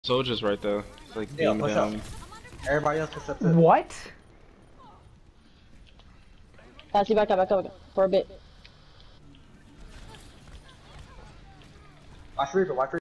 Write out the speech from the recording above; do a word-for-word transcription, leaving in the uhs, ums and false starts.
Soldier's right there. It's like Yeah, beam push down. up. Everybody else push up too. What? Pass you back up, back up, back up for a bit. Watch Reaper, watch Reaper.